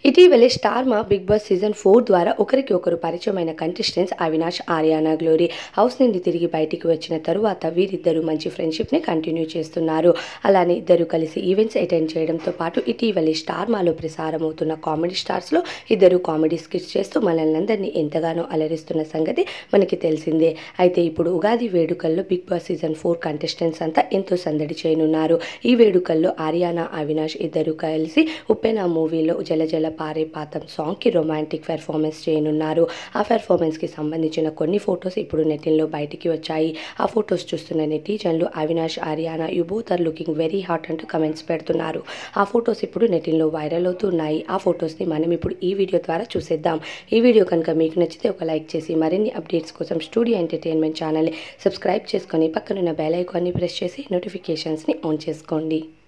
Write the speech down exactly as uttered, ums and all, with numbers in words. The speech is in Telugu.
ఇటీవలే స్టార్ మా బిగ్ బాస్ సీజన్ ఫోర్ ద్వారా ఒకరికి ఒకరు పరిచయమైన contestants Avinash, Ariyana, Glory house నుండి తిరిగి బయటికి వచ్చిన తరువాత వీరిద్దరూ మంచి ఫ్రెండ్షిప్ని కంటిన్యూ చేస్తున్నారు. అలానే ఇద్దరు కలిసి ఈవెంట్స్ అటెండ్ చేయడంతో పాటు ఇటీవలే స్టార్ మాలో ప్రసారమవుతున్న కామెడీ స్టార్స్లో ఇద్దరు కామెడీ స్కిట్స్ చేస్తూ మనల్ని అందరినీ ఎంతగానో అలరిస్తున్న సంగతి మనకి తెలిసిందే. అయితే ఇప్పుడు ఉగాది వేడుకల్లో Bigg Boss season four contestants అంతా ఎంతో సందడి చేయనున్నారు. ఈ వేడుకల్లో ఆర్యానా, అవినాష్ ఇద్దరు కలిసి ఉప్పెన మూవీలో జల జల పారే పాతం సాంగ్కి రొమాంటిక్ పెర్ఫార్మెన్స్ చేయనున్నారు. ఆ పెర్ఫార్మెన్స్కి సంబంధించిన కొన్ని ఫొటోస్ ఇప్పుడు నెటిన్లో బయటికి వచ్చాయి. ఆ ఫొటోస్ చూస్తున్న నెటిజన్లు Avinash, Ariyana you both are looking very hot అంటూ కమెంట్స్ పెడుతున్నారు. ఆ ఫొటోస్ ఇప్పుడు నెటిన్లో వైరల్ అవుతున్నాయి. ఆ ఫొటోస్ని మనం ఇప్పుడు ఈ వీడియో ద్వారా చూసేద్దాం. ఈ వీడియో కనుక మీకు నచ్చితే ఒక లైక్ చేసి మరిన్ని అప్డేట్స్ కోసం స్టూడియో ఎంటర్టైన్మెంట్ ఛానల్ని సబ్స్క్రైబ్ చేసుకొని పక్కనున్న బెల్ ఐకాన్ని ప్రెస్ చేసి నోటిఫికేషన్స్ని ఆన్ చేసుకోండి.